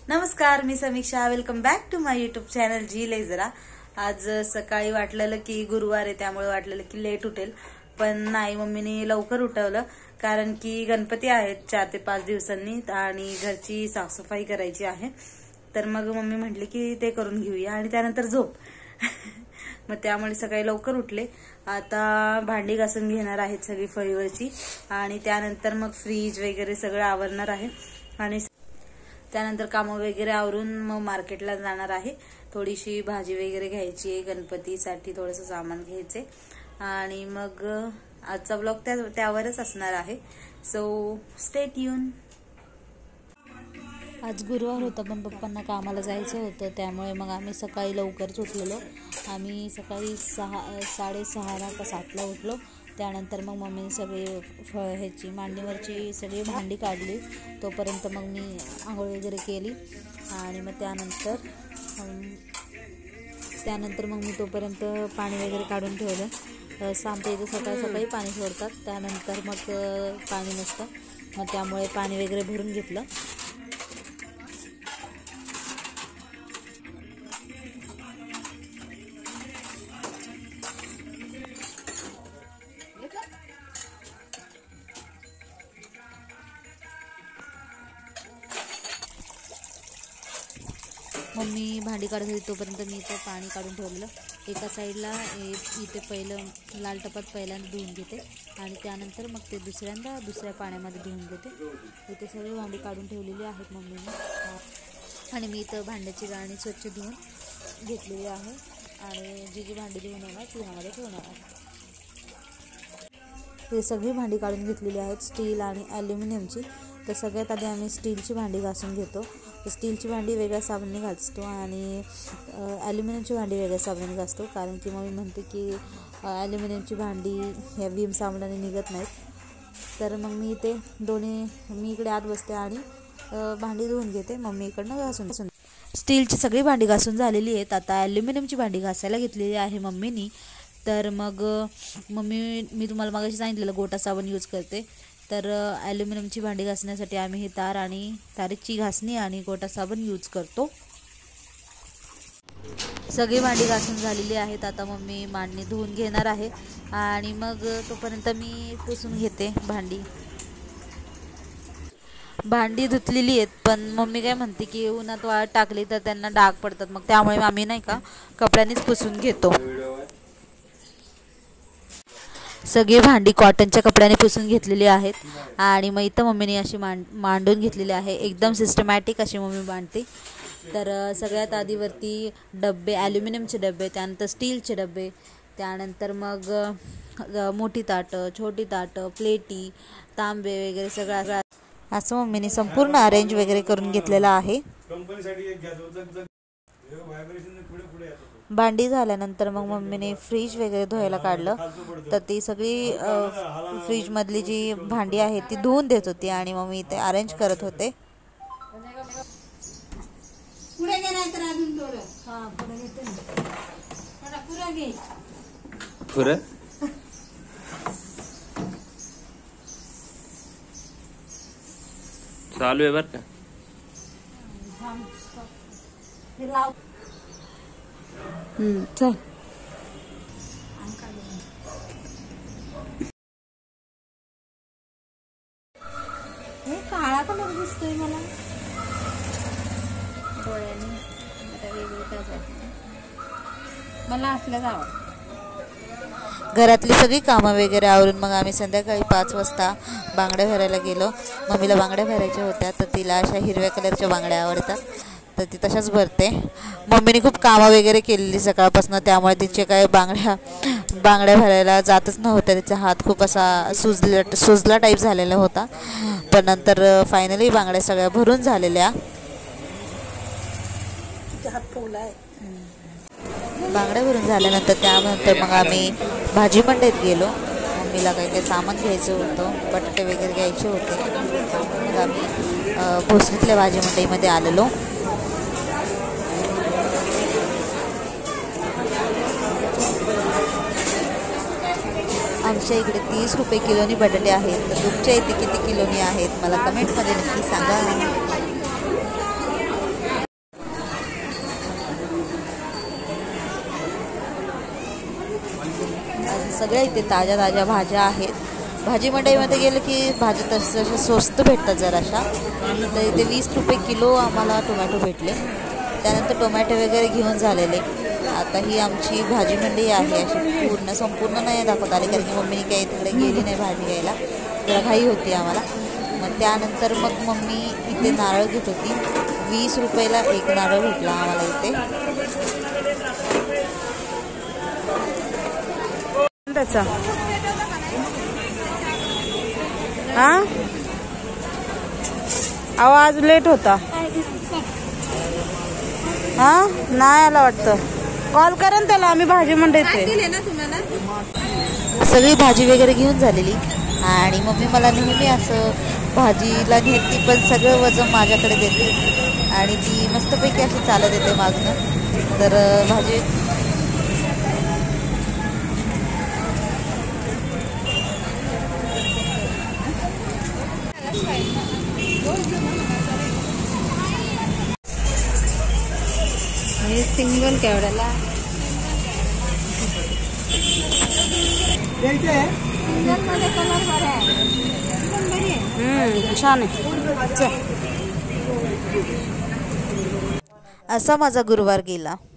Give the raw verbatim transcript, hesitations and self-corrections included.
नमस्कार, मी Samiksha. Welcome back to my YouTube channel जी लेझरा. आज सकाळी वाटलेलं की गुरुवार आहे त्यामुळे वाटलेलं की लेट उठेल, पण नाही, मम्मीने लवकर उठवलं कारण की गणपती आहेत चार ते पाच दिवसांनी आणि घरची साफसफाई करायची आहे. तर मग मम्मी म्हटली की ते करून घेऊया आणि त्यानंतर झोप. मग त्यामुळे सकाळी लवकर उठले. आता भांडी घासून घेणार आहेत सगळी फळीवरची आणि त्यानंतर मग फ्रीज वगैरे सगळं आवरणार आहे आणि त्यानंतर कामं वगैरे आवरून मग मार्केटला जाणार आहे. थोडीशी भाजी वगैरे घ्यायची आहे, गणपतीसाठी थोडंसं सामान घ्यायचे आणि मग आजचा ब्लॉग त्या त्यावरच असणार आहे. So stay tune. आज गुरुवार होता पण पप्पांना कामाला जायचं होतं, त्यामुळे मग आम्ही सकाळी लवकरच उठलेलो. आम्ही सकाळी सहा साडेसहाला का सातला उठलो. त्यानंतर मग मम्मीने सगळी फळ ह्याची मांडणीवरची सगळी भांडी काढली. तोपर्यंत मग मी आंघोळ वगैरे केली आणि मग त्यानंतर त्यानंतर मग मी तोपर्यंत पाणी वगैरे काढून ठेवलं. आमच्या इथे सकाळी सकाळी पाणी सोडतात, त्यानंतर मग पाणी नसतं, मग त्यामुळे पाणी वगैरे भरून घेतलं. मम्मी भांडी काढत होती तोपर्यंत मी इथं पाणी काढून ठेवलेलं. एका साईडला इथे पहिलं लाल टपात पहिल्यांदा धुवून घेते आणि त्यानंतर मग ते दुसऱ्यांदा दुसऱ्या पाण्यामध्ये धुवून घेते. इथे सगळी भांडी काढून ठेवलेली आहेत मम्मीने आणि मी इथं भांड्याची गाळणी स्वच्छ धुवून घेतलेली आहे आणि जी जी भांडी धुवून होणार ती ह्यामध्ये ठेवणार आहे. हे सगळी भांडी काढून घेतलेली आहेत, स्टील आणि ॲल्युमिनियमची. तर सगळ्यात आधी आम्ही स्टीलची भांडी घासून घेतो. स्टीलची भांडी वेगळ्या साबणाने घासतो आणि ॲल्युमिनियमची भांडी वेगळ्या साबणाने घासतो, कारण की मम्मी म्हणते की ॲल्युमिनियमची भांडी ह्या विम साबणाने निघत नाहीत. तर मग मी इथे दोन्ही मी इकडे आत बसते आणि भांडी धुवून घेते, मम्मी इकडनं घासून घासून स्टीलची सगळी भांडी घासून झालेली आहेत. आता ॲल्युमिनियमची भांडी घासायला घेतलेली आहे मम्मीनी. तर मग मम्मी मी तुम्हाला मागाशी सांगितलेलं गोटा साबण यूज करते. तर ॲल्युमिनियमची भांडी घासण्यासाठी आम्ही ही तार आणि तारीची घासणी आणि गोटा साबण यूज करतो. सगळी भांडी घासून झालेली आहेत. आता मम्मी मांडणी धुवून घेणार आहे आणि मग तोपर्यंत मी पुसून घेते भांडी. भांडी धुतलेली आहेत पण मम्मी काय म्हणते की उन्हात वाळत टाकली तर त्यांना डाग पडतात, मग त्यामुळे आम्ही नाही का कपड्यांनीच पुसून घेतो. सगळी भांडी कॉटनच्या कपड्याने पुसून घेतलेली आहेत आणि मग इथं मम्मीने अशी मांड मांडून घेतलेली आहे. एकदम सिस्टमॅटिक अशी मम्मी मांडते. तर सगळ्यात आधीवरती डबे, ॲल्युमिनियमचे डबे, त्यानंतर स्टीलचे डबे, त्यानंतर मग मोठी ताटं, छोटी ताटं, प्लेटी, तांबे वगैरे सगळं असं मम्मीने संपूर्ण अरेंज वगैरे करून घेतलेलं आहे. भांडी झाल्यानंतर मग मम्मीने फ्रीज वगैरे धुवायला काढलं. तर ती सगळी फ्रीजमधली जी भांडी आहे ती धुवून देत होती आणि मग मी इथे अरेंज करत होते. चालू आहे बरं का. हम्म चल. हे काळा कलर दिसतोय मला डोळ्याने. मला असल्याच आवडतं. घरातली सगळी कामं वगैरे आवरून मग आम्ही संध्याकाळी पाच वाजता बांगड्या भरायला गेलो. मम्मीला बांगड्या भरायच्या होत्या तर तिला अशा हिरव्या कलरच्या बांगड्या आवडतात तर ती तशाच भरते. मम्मीने खूप कामं वगैरे केलेली सकाळपासून, त्यामुळे तिचे काय बांगड्या बांगड्या भरायला जातच नव्हत्या. तिचा हात खूप असा सुजला सुजला टाईप झालेला होता, पण नंतर फायनली बांगड्या सगळ्या भरून झालेल्या. बांगड्या भरून झाल्यानंतर त्यानंतर मग आम्ही भाजी मंडईत गेलो. मम्मीला काही काही सामान घ्यायचं होतं, बटाटे वगैरे घ्यायचे होते. मग आम्ही भोसरीतल्या भाजी मंडईमध्ये आलेलो. आमच्या इकडे तीस रुपये किलोनी बटाटे आहेत. तर तुमच्या इथे किती किलोनी आहेत मला कमेंटमध्ये नक्की सांगा. सगळ्या इथे ताज्या ताज्या भाज्या आहेत. भाजी मंडईमध्ये गेलं की भाज्या तसं स्वस्त भेटतात जराशा. तर इथे वीस रुपये किलो आम्हाला टोमॅटो भेटले. त्यानंतर टोमॅटो वगैरे घेऊन झालेले. आता ही आमची भाजी मंडई आहे. अशी पूर्ण संपूर्ण नाही दाखवत आली कारण की मम्मीने काही तिकडे गेली नाही भाजी घ्यायला, जरा घाई होती आम्हाला. मग त्यानंतर मग मम्मी इथे नारळ घेत होती. वीस रुपयाला एक नारळ भेटला आम्हाला इथे. त्याचा हा अहो आज लेट होता. हा नाही आला वाटतं. कॉल करा ना त्याला, आम्ही भाजी मंडईत आहे. सगळी भाजी वगैरे घेऊन झालेली आणि मम्मी मला नेहमी असं भाजीला नेते पण सगळं वजन माझ्याकडे देते आणि ती मस्तपैकी अशी चालत येते मागणं. तर भाजी सिंगल केवढ्याला छान आहे. असा माझा गुरुवार गेला.